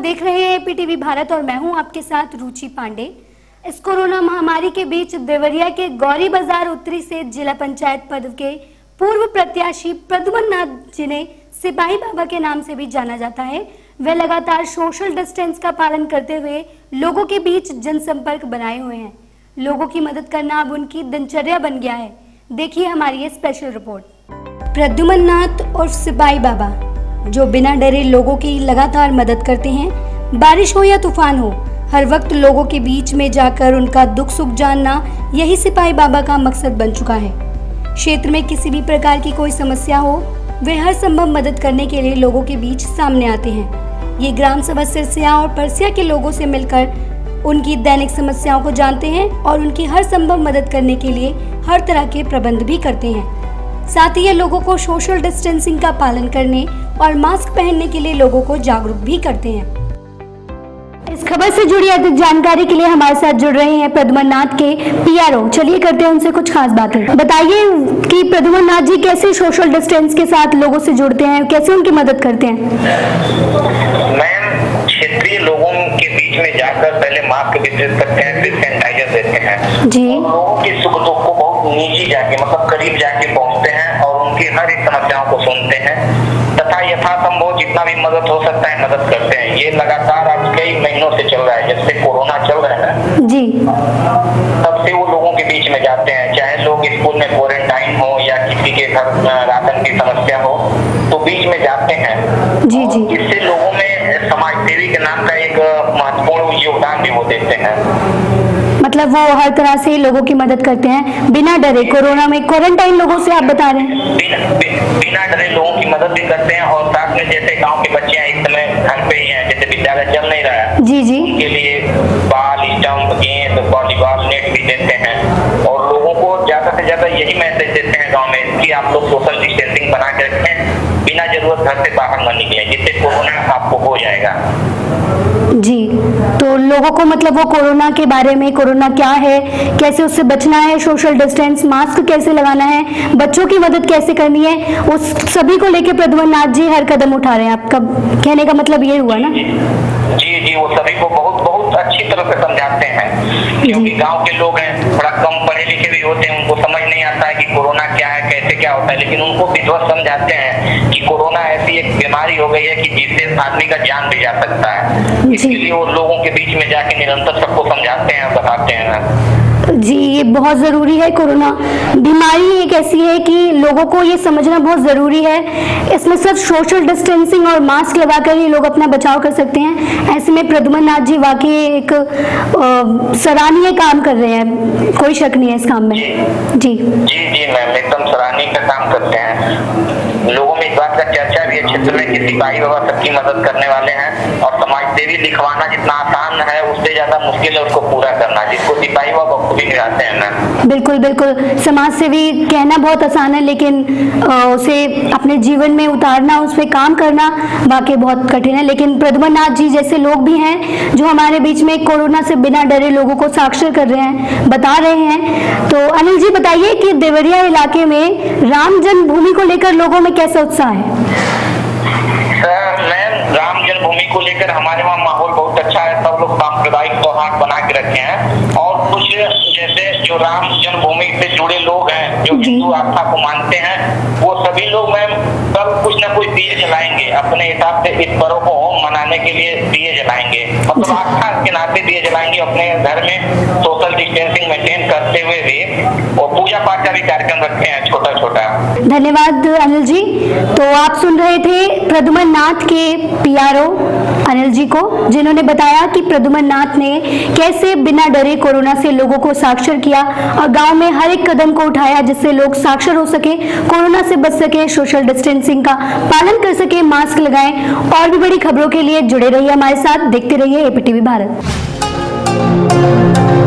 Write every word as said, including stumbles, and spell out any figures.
देख रहे हैं एपीटीवी भारत और मैं हूं आपके साथ रुचि पांडे। इस कोरोना महामारी के बीच देवरिया के गौरी बाजार उत्तरी से जिला पंचायत पद के पूर्व प्रत्याशी प्रद्युमन नाथ, जिन्हें सिपाही बाबा के नाम से भी जाना जाता है, वे लगातार सोशल डिस्टेंस का पालन करते हुए लोगों के बीच जनसंपर्क बनाए हुए हैं। लोगों की मदद करना अब उनकी दिनचर्या बन गया है। देखिए हमारी ये स्पेशल रिपोर्ट। प्रद्युमन नाथ और सिपाही बाबा जो बिना डरे लोगों की लगातार मदद करते हैं। बारिश हो या तूफान हो, हर वक्त लोगों के बीच में जाकर उनका दुख सुख जानना, यही सिपाही बाबा का मकसद बन चुका है। क्षेत्र में किसी भी प्रकार की कोई समस्या हो, वे हर संभव मदद करने के लिए लोगों के बीच सामने आते हैं। ये ग्राम सभा सिरसिया और परसिया के लोगों से मिलकर उनकी दैनिक समस्याओं को जानते हैं और उनकी हर संभव मदद करने के लिए हर तरह के प्रबंध भी करते हैं। साथ ही ये लोगों को सोशल डिस्टेंसिंग का पालन करने और मास्क पहनने के लिए लोगों को जागरूक भी करते हैं। इस खबर से जुड़ी अधिक जानकारी के लिए हमारे साथ जुड़ रहे हैं प्रद्युमन नाथ के पीआरओ। चलिए करते हैं उनसे कुछ खास बातें। बताइए कि प्रद्युमन नाथ जी कैसे सोशल डिस्टेंस के साथ लोगों से जुड़ते हैं, कैसे उनकी मदद करते हैं? मैम, क्षेत्रीय लोगों के बीच में जाकर पहले मास्क वितरित करते हैं, फिर सैनिटाइजर देते हैं जी। लोगों की सुख दुख को बहुत नीचे जाके मतलब करीब जाके पहुंचते हैं और उनकी हर एक समस्याओं को सुनते हैं तथा यथासंभव जितना भी मदद हो सकता है मदद करते हैं। ये लगातार आज कई महीनों से चल रहा है, जब से कोरोना चल रहा है ना जी, तब से वो लोगों के बीच में जाते हैं। चाहे लोग स्कूल में क्वारंटाइन हो या किसी के घर राशन की समस्या हो, तो बीच में जाते हैं जी जी। इससे लोगों में समाज सेवी के नाम का एक महत्वपूर्ण योगदान भी वो देते हैं। मतलब वो हर तरह से लोगों की मदद करते हैं बिना डरे। कोरोना में क्वारंटाइन लोगों से आप बता रहे हैं, बिना बिना डरे लोगों की मदद भी करते हैं। और साथ में जैसे गांव के बच्चे हैं, इस समय घर पे ही हैं, जैसे विद्यालय चल नहीं रहा है जी जी, उनके लिए बॉल, स्टंप, गेंद, वॉलीबॉल, नेट भी देते हैं। और लोगों को ज्यादा से ज्यादा यही मैसेज देते हैं गाँव में कि आप लोग सोशल डिस्टेंसिंग बना के रखें, बिना जरूरत घर से बाहर न निकले, जिससे कोरोना आपको हो जाएगा जी। तो लोगों को मतलब वो कोरोना के बारे में, कोरोना क्या है, कैसे उससे बचना है, सोशल डिस्टेंस, मास्क कैसे लगाना है, बच्चों की मदद कैसे करनी है, उस सभी को लेके प्रद्युमन नाथ जी हर कदम उठा रहे हैं। आपका कहने का मतलब ये हुआ ना? जी जी, वो सभी को बहुत बहुत अच्छी तरह से समझाते हैं, क्योंकि गांव के लोग हैं, थोड़ा कम पढ़े लिखे भी होते हैं, उनको समझ नहीं आता है कि कोरोना क्या है, कैसे क्या होता है, लेकिन उनको विधिवत समझाते हैं कि कोरोना ऐसी एक बीमारी हो गई है कि जिससे आदमी का जान भी जा सकता है। इसके लिए वो लोगों के बीच में जाके निरंतर सबको समझाते हैं, बताते हैं जी। ये बहुत ज़रूरी है। कोरोना बीमारी एक ऐसी है कि लोगों को ये समझना बहुत ज़रूरी है। इसमें सिर्फ सोशल डिस्टेंसिंग और मास्क लगाकर ही लोग अपना बचाव कर सकते हैं। ऐसे में प्रद्युमन नाथ जी वाकई एक सराहनीय काम कर रहे हैं, कोई शक नहीं है इस काम में जी जी जी मैम, एकदम सराहनीय का काम करते हैं। लोगों में इस बात का चर्चा भी है क्षेत्र में कि सिपाही बाबा सबकी मदद करने वाले हैं, और समाज सेवी लिखवाना जितना आसान है उससे ज्यादा मुश्किल है उसको पूरा करना, जिसको सिपाही बाबा भी कहते हैं ना। बिल्कुल बिल्कुल, समाज सेवी कहना बहुत आसान है, लेकिन उसे अपने जीवन में उतारना, उस पर काम करना वाकई बहुत कठिन है। लेकिन प्रद्युमन नाथ जी जैसे लोग भी हैं जो हमारे बीच में कोरोना से बिना डरे लोगों को साक्षर कर रहे हैं, बता रहे हैं। तो अनिल जी बताइए कि देवरिया इलाके में राम जन्मभूमि को लेकर लोगों में कैसा उत्साह है? मैम, राम जन्मभूमि को लेकर हमारे वहाँ माहौल बहुत अच्छा है। सब लोग सांप्रदायिक सौहार्द बना के रखे हैं, और कुछ जैसे जो राम जन्मभूमि से जुड़े लोग हैं, जो हिंदू आस्था को मानते हैं, वो सभी लोग मैम सब कुछ न कुछ दिए जलाएंगे अपने हिसाब से। इस पर्व को मनाने के लिए दिए जलाएंगे, मतलब आस्था के नाते दिए जलाएंगे अपने घर में, सोशल डिस्टेंसिंग मेंटेन करते हुए भी। और पूजा पाठ का भी कार्यक्रम रखते हैं छोटा छोटा। धन्यवाद अनिल जी। तो आप सुन रहे थे प्रद्युमन नाथ के पीआरओ अनिल जी को, जिन्होंने बताया कि प्रद्युमन नाथ ने कैसे बिना डरे कोरोना से लोगों को साक्षर किया और गांव में हर एक कदम को उठाया जिससे लोग साक्षर हो सके, कोरोना से बच सके, सोशल डिस्टेंसिंग का पालन कर सके, मास्क लगाएं। और भी बड़ी खबरों के लिए जुड़े रहिए हमारे साथ, देखते रहिए एपीटीवी भारत।